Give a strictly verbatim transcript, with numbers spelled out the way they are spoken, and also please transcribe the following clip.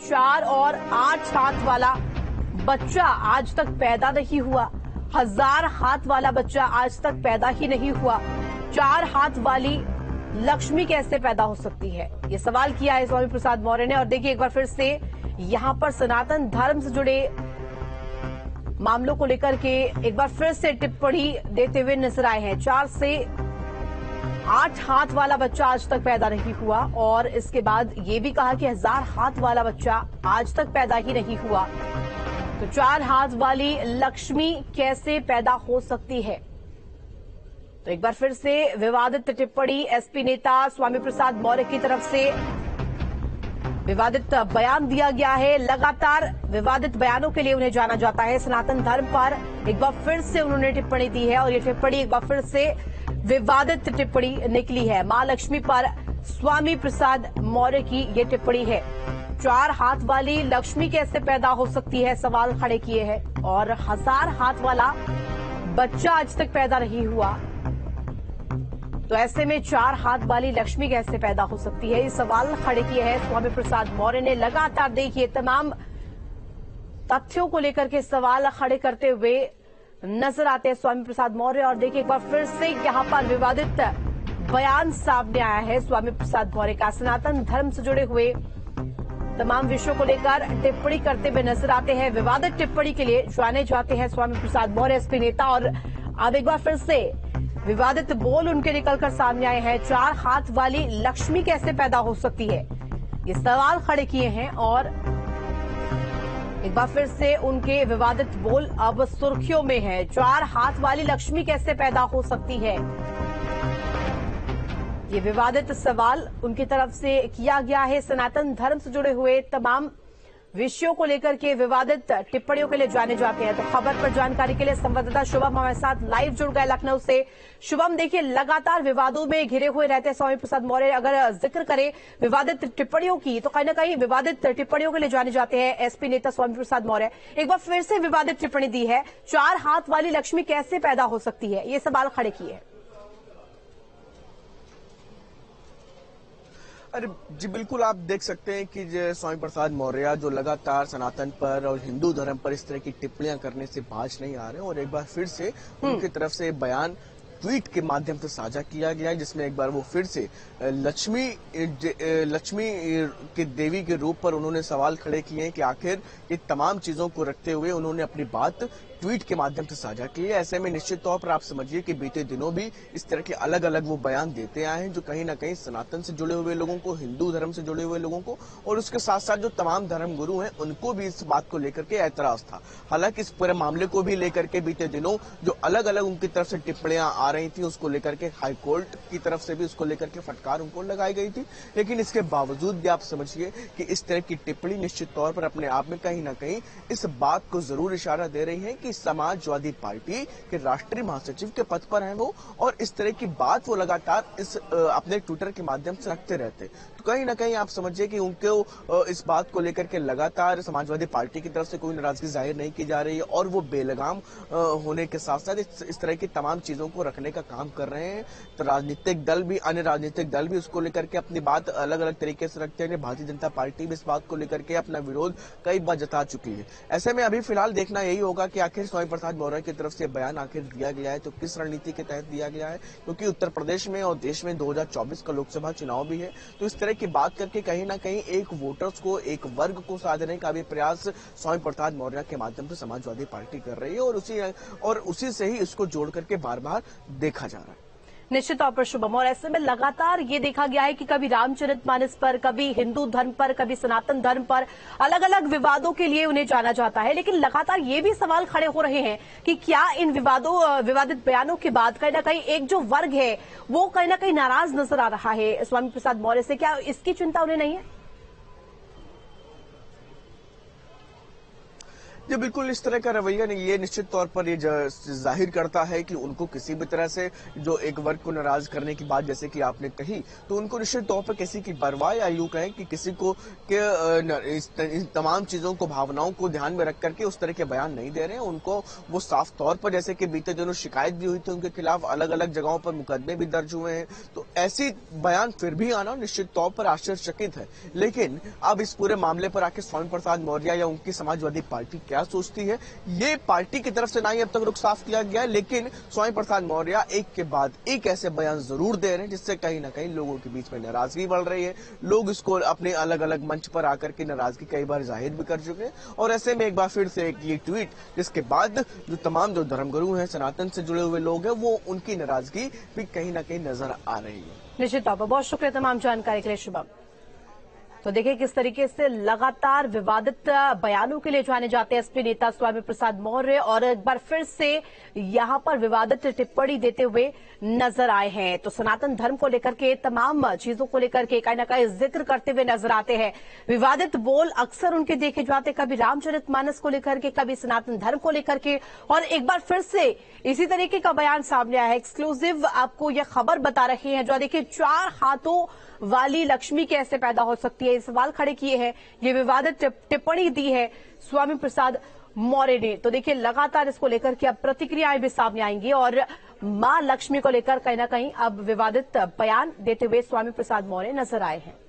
चार और आठ हाथ वाला बच्चा आज तक पैदा नहीं हुआ। हजार हाथ वाला बच्चा आज तक पैदा ही नहीं हुआ। चार हाथ वाली लक्ष्मी कैसे पैदा हो सकती है, ये सवाल किया है स्वामी प्रसाद मौर्य ने। और देखिए एक बार फिर से यहां पर सनातन धर्म से जुड़े मामलों को लेकर के एक बार फिर से टिप्पणी देते हुए नजर आए हैं। चार से आठ हाथ वाला बच्चा आज तक पैदा नहीं हुआ और इसके बाद ये भी कहा कि हजार हाथ वाला बच्चा आज तक पैदा ही नहीं हुआ। तो चार हाथ वाली लक्ष्मी कैसे पैदा हो सकती है? तो एक बार फिर से विवादित टिप्पणी एसपी नेता स्वामी प्रसाद मौर्य की तरफ से विवादित बयान दिया गया है। लगातार विवादित बयानों के लिए उन्हें जाना जाता है। सनातन धर्म पर एक बार फिर से उन्होंने टिप्पणी दी है और ये टिप्पणी एक बार फिर से विवादित टिप्पणी निकली है। मां लक्ष्मी पर स्वामी प्रसाद मौर्य की ये टिप्पणी है। चार हाथ वाली लक्ष्मी कैसे पैदा हो सकती है, सवाल खड़े किए हैं। और हजार हाथ वाला बच्चा आज तक पैदा नहीं हुआ, तो ऐसे में चार हाथ वाली लक्ष्मी कैसे पैदा हो सकती है, ये सवाल खड़े किए हैं स्वामी प्रसाद मौर्य ने। लगातार देखिए तमाम तथ्यों को लेकर के सवाल खड़े करते हुए नजर आते हैं स्वामी प्रसाद मौर्य। और देखिए एक बार फिर से यहां पर विवादित बयान सामने आया है स्वामी प्रसाद मौर्य का। सनातन धर्म से जुड़े हुए तमाम विषयों को लेकर टिप्पणी करते हुए नजर आते हैं। विवादित टिप्पणी के लिए जाने जाते हैं स्वामी प्रसाद मौर्य एसपी नेता। और अब एक बार फिर से विवादित बोल उनके निकलकर सामने आए हैं। चार हाथ वाली लक्ष्मी कैसे पैदा हो सकती है, ये सवाल खड़े किए हैं। और एक बार फिर से उनके विवादित बोल अब सुर्खियों में है। चार हाथ वाली लक्ष्मी कैसे पैदा हो सकती है, ये विवादित सवाल उनकी तरफ से किया गया है। सनातन धर्म से जुड़े हुए तमाम विषयों को लेकर के विवादित टिप्पणियों के लिए जाने जाते हैं। तो खबर पर जानकारी के लिए संवाददाता शुभम हमारे साथ लाइव जुड़ गए लखनऊ से। शुभम, देखिए लगातार विवादों में घिरे हुए रहते हैं स्वामी प्रसाद मौर्य। अगर जिक्र करें विवादित टिप्पणियों की, तो कहीं ना कहीं विवादित टिप्पणियों के लिए जाने जाते हैं एसपी नेता स्वामी प्रसाद मौर्य। एक बार फिर से विवादित टिप्पणी दी है। चार हाथ वाली लक्ष्मी कैसे पैदा हो सकती है, ये सवाल खड़े किए हैं। अरे जी बिल्कुल, आप देख सकते हैं कि स्वामी प्रसाद मौर्य जो लगातार सनातन पर और हिंदू धर्म पर इस तरह की टिप्पणियां करने से बाज नहीं आ रहे और एक बार फिर से उनकी तरफ से बयान ट्वीट के माध्यम से साझा किया गया है, जिसमें एक बार वो फिर से लक्ष्मी लक्ष्मी के देवी के रूप पर उन्होंने सवाल खड़े किए हैं कि आखिर ये तमाम चीजों को रखते हुए उन्होंने अपनी बात ट्वीट के माध्यम से साझा की है। ऐसे में निश्चित तौर पर आप समझिए कि बीते दिनों भी इस तरह के अलग अलग वो बयान देते आए हैं जो कहीं ना कहीं सनातन से जुड़े हुए लोगों को, हिंदू धर्म से जुड़े हुए लोगों को और उसके साथ साथ जो तमाम धर्म गुरु हैं उनको भी इस बात को लेकर के ऐतराज था। हालांकि इस पूरे मामले को भी लेकर के बीते दिनों जो अलग अलग उनकी तरफ से टिप्पणियां आ रही थी उसको लेकर के हाईकोर्ट की तरफ से भी उसको लेकर के फटकार उनको लगाई गई थी। लेकिन इसके बावजूद भी आप समझिए कि इस तरह की टिप्पणी निश्चित तौर पर अपने आप में कहीं ना कहीं इस बात को जरूर इशारा दे रही है कि समाजवादी पार्टी के राष्ट्रीय महासचिव के पद पर हैं वो, और इस तरह की बात वो लगातार इस अपने ट्विटर के माध्यम से रखते रहते। तो कहीं ना कहीं आप समझिए कि उनको इस बात को लेकर के लगातार समाजवादी पार्टी की तरफ से कोई नाराजगी जाहिर नहीं की जा रही है और वो बेलगाम होने के साथ साथ इस, इस तरह की तमाम चीजों को रखने का काम कर रहे हैं। तो राजनीतिक दल भी, अन्य राजनीतिक दल भी उसको लेकर के अपनी बात अलग अलग तरीके से रखते हैं। भारतीय जनता पार्टी भी इस बात को लेकर के अपना विरोध कई बार जता चुकी है। ऐसे में अभी फिलहाल देखना यही होगा कि आखिर स्वामी प्रसाद मौर्य की तरफ से बयान आखिर दिया गया है तो किस रणनीति के तहत दिया गया है, क्योंकि उत्तर प्रदेश में और देश में दो हज़ार चौबीस का लोकसभा चुनाव भी है। तो इस तरह की बात करके कहीं ना कहीं एक वोटर्स को, एक वर्ग को साधने का भी प्रयास स्वामी प्रसाद मौर्य के माध्यम से समाजवादी पार्टी कर रही है और उसी और उसी से ही इसको जोड़ करके बार बार देखा जा रहा है। निश्चित तौर पर शुभम, और ऐसे में लगातार ये देखा गया है कि कभी रामचरितमानस पर, कभी हिंदू धर्म पर, कभी सनातन धर्म पर अलग अलग विवादों के लिए उन्हें जाना जाता है। लेकिन लगातार ये भी सवाल खड़े हो रहे हैं कि क्या इन विवादों विवादित बयानों के बाद कहीं ना कहीं एक जो वर्ग है वो कहीं ना कहीं नाराज नजर आ रहा है स्वामी प्रसाद मौर्य से, क्या इसकी चिंता उन्हें नहीं है? जी बिल्कुल, इस तरह का रवैया नहीं, ये निश्चित तौर पर ये जाहिर करता है कि उनको किसी भी तरह से जो एक वर्ग को नाराज करने की बात जैसे कि आपने कही, तो उनको निश्चित तौर पर किसी की परवाह या यूं कहें कि किसी को के इस, इस तमाम चीजों को, भावनाओं को ध्यान में रख करके उस तरह के बयान नहीं दे रहे हैं। उनको वो साफ तौर पर, जैसे कि बीते दिनों शिकायत भी हुई थी उनके खिलाफ, अलग अलग जगहों पर मुकदमे भी दर्ज हुए हैं, तो ऐसी बयान फिर भी आना निश्चित तौर पर आश्चर्यचकित है। लेकिन अब इस पूरे मामले पर आके स्वामी प्रसाद मौर्य या उनकी समाजवादी पार्टी क्या सोचती है, ये पार्टी की तरफ से ना ही अब तक रुख साफ किया गया है, लेकिन स्वामी प्रसाद मौर्य एक के बाद एक ऐसे बयान जरूर दे रहे हैं जिससे कहीं ना कहीं लोगों के बीच में नाराजगी बढ़ रही है। लोग इसको अपने अलग अलग मंच पर आकर के नाराजगी कई बार जाहिर भी कर चुके हैं, और ऐसे में एक बार फिर से एक ये ट्वीट, जिसके बाद जो तमाम जो धर्मगुरु हैं, सनातन से जुड़े हुए लोग हैं, वो उनकी नाराजगी भी कहीं ना कहीं नजर आ रही है। निश्चित तौर पर बहुत शुक्रिया तमाम जानकारी के लिए शुभम। तो देखिए किस तरीके से लगातार विवादित बयानों के लिए जाने जाते हैं एसपी नेता स्वामी प्रसाद मौर्य, और एक बार फिर से यहां पर विवादित टिप्पणी देते हुए नजर आए हैं। तो सनातन धर्म को लेकर के, तमाम चीजों को लेकर के कहीं ना कहीं जिक्र करते हुए नजर आते हैं। विवादित बोल अक्सर उनके देखे जाते, कभी रामचरितमानस को लेकर के, कभी सनातन धर्म को लेकर के, और एक बार फिर से इसी तरीके का बयान सामने आया है। एक्सक्लूसिव आपको यह खबर बता रहे हैं, जो देखिए चार हाथों वाली लक्ष्मी कैसे पैदा हो सकती है, ये सवाल खड़े किए हैं, ये विवादित टिप्पणी दी है स्वामी प्रसाद मौर्य ने। तो देखिए लगातार इसको लेकर के अब प्रतिक्रियाएं भी सामने आएंगी, और मां लक्ष्मी को लेकर कहीं ना कहीं अब विवादित बयान देते हुए स्वामी प्रसाद मौर्य नजर आए हैं।